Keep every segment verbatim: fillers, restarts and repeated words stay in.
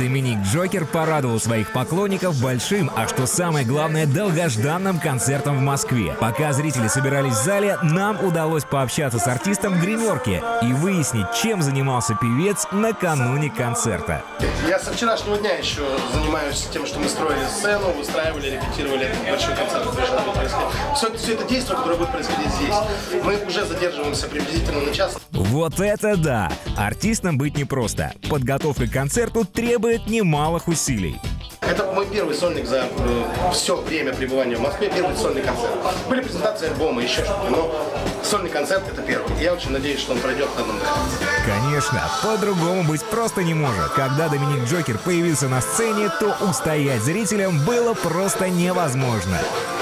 Доминик Джокер порадовал своих поклонников большим, а что самое главное, долгожданным концертом в Москве. Пока зрители собирались в зале, нам удалось пообщаться с артистом в гримерке и выяснить, чем занимался певец накануне концерта. Я со вчерашнего дня еще занимаюсь тем, что мы строили сцену, выстраивали, репетировали этот большой концерт. Все, все это действие, которое будет происходить здесь, мы уже задерживаемся приблизительно на час. Вот это да! Артистом быть непросто. Подготовка к концерту требует немалых усилий. Это мой первый сольник за э, все время пребывания в Москве, первый сольный концерт. Были презентации альбома, еще что-то, но сольный концерт — это первый. Я очень надеюсь, что он пройдет на одном дыхании. Конечно, по-другому быть просто не может. Когда Доминик Джокер появился на сцене, то устоять зрителям было просто невозможно.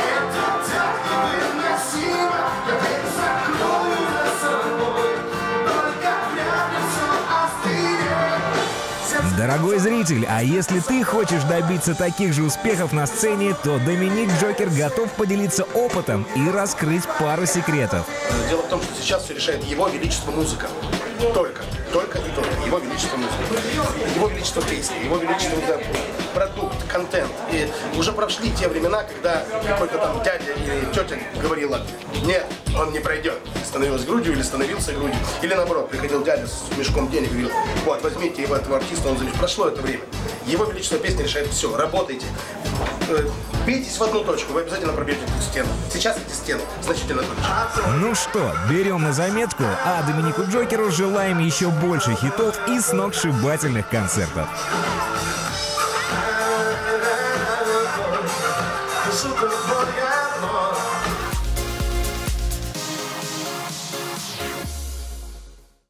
Дорогой зритель, а если ты хочешь добиться таких же успехов на сцене, то Доминик Джокер готов поделиться опытом и раскрыть пару секретов. Дело в том, что сейчас все решает Его Величество музыка. Только, только и только. Его Величество музыка. Его Величество песни, Его Величество да, продукт, контент. И уже прошли те времена, когда какой-то там дядя или тетя говорила: нет, он не пройдет. Становилась грудью или становился грудью. Или наоборот, приходил дядя с мешком денег и говорил: вот, возьмите его, этого артиста, он залез. Прошло это время. Его Величество песни решает все. Работайте. Бейтесь в одну точку, вы обязательно пробьете эту стену. Сейчас эти стены значительно тоньше. Ну что, берем на заметку, а Доминику Джокеру желаем еще больше хитов и сногсшибательных концертов. Super boy,